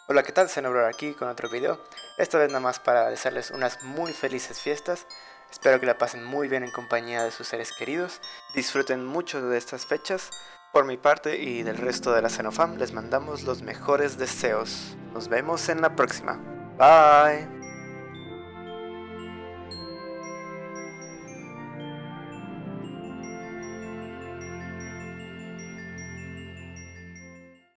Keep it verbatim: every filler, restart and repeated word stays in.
Hola, ¿qué tal? Zenobro aquí con otro video. Esta vez nada más para desearles unas muy felices fiestas. Espero que la pasen muy bien en compañía de sus seres queridos. Disfruten mucho de estas fechas. Por mi parte y del resto de la Xenofam les mandamos los mejores deseos. Nos vemos en la próxima. Bye.